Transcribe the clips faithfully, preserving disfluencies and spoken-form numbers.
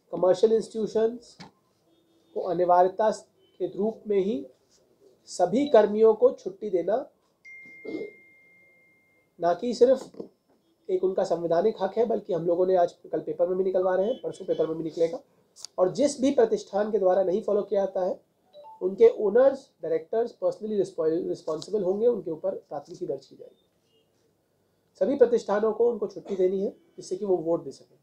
Commercial institutions को अनिवार्यता के रूप में ही सभी कर्मियों को छुट्टी देना, ना कि सिर्फ एक उनका संवैधानिक हक है, बल्कि हम लोगों ने आज कल पेपर में भी निकलवा रहे हैं, परसों पेपर में भी निकलेगा। और जिस भी प्रतिष्ठान के द्वारा नहीं फॉलो किया जाता है, उनके ओनर्स, डायरेक्टर्स पर्सनली रिस्पॉन्सिबल होंगे, उनके ऊपर प्राथमिकी दर्ज की जाएगी। सभी प्रतिष्ठानों को उनको छुट्टी देनी है जिससे कि वो वोट दे सकें।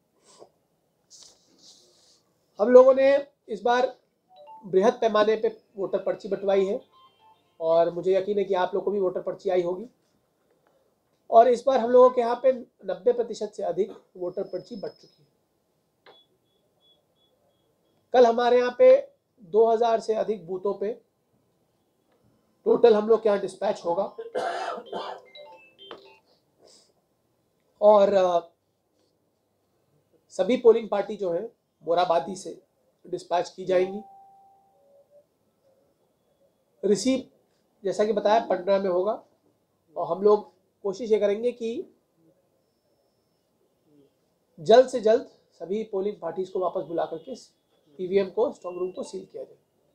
हम लोगों ने इस बार बृहद पैमाने पे वोटर पर्ची बंटवाई है और मुझे यकीन है कि आप लोगों को भी वोटर पर्ची आई होगी। और इस बार हम लोगों के यहाँ पे नब्बे प्रतिशत से अधिक वोटर पर्ची बंट चुकी है। कल हमारे यहाँ पे दो हज़ार से अधिक बूथों पे टोटल हम लोग के यहाँ डिस्पैच होगा और सभी पोलिंग पार्टी जो है मोराबादी से डिस्पैच की जाएंगी। रिसीव जैसा कि बताया पटना में होगा और हम लोग कोशिश ये करेंगे कि जल्द से जल्द सभी पोलिंग पार्टीज को वापस बुला करके ईवीएम को, स्ट्रांग रूम को सील किया जाए।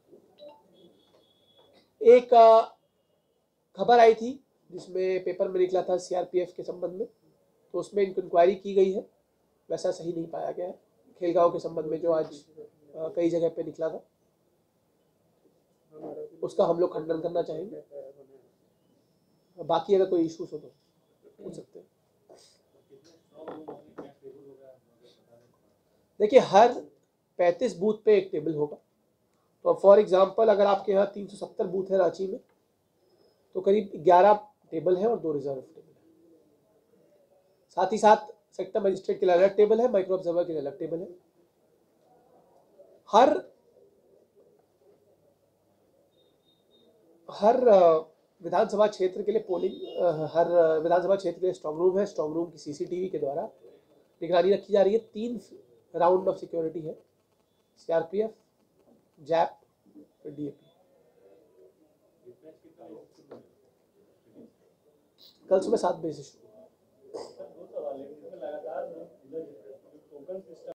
एक खबर आई थी जिसमें पेपर में निकला था सीआरपीएफ के संबंध में, तो उसमें इंक्वायरी की गई है, वैसा सही नहीं पाया गया है। खेलगांव के संबंध में जो आज कई जगह पे निकला था, उसका हम लोग खंडन करना चाहेंगे। बाकी अगर कोई इश्यूज हो तो पूछ सकते हैं। देखिए, हर पैंतीस बूथ पे एक टेबल होगा। तो फॉर एग्जांपल अगर आपके यहाँ तीन सौ सत्तर बूथ है रांची में, तो करीब ग्यारह टेबल है और दो रिजर्व टेबल है। साथ ही साथ सेक्टर मजिस्ट्रेट के लिए अलग टेबल है, माइक्रो ऑब्जर्वर के लिए अलग टेबल है। हर हर विधानसभा क्षेत्र के लिए पोलिंग, हर विधानसभा क्षेत्र के लिए स्ट्रांग रूम है। स्ट्रांग रूम की सीसीटीवी के द्वारा निगरानी रखी जा रही है। तीन राउंड ऑफ सिक्योरिटी है, सीआरपीएफ, जैप, डीएपी। कल सुबह सात बजे से शुरू।